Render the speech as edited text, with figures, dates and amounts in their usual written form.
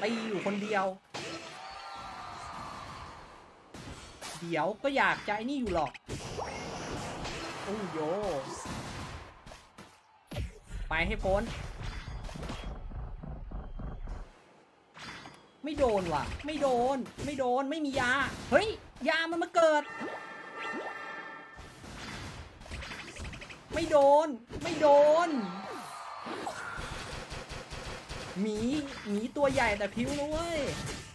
ตีอยู่คนเดียวเดี๋ยวก็อยากจะไอ้นี่อยู่หรอกโอ้โยไปให้พ้นไม่โดนว่ะไม่โดนไม่มียาเฮ้ยยามันมาเกิดไม่โดนหมีตัวใหญ่แต่พิ้วนะเว้ย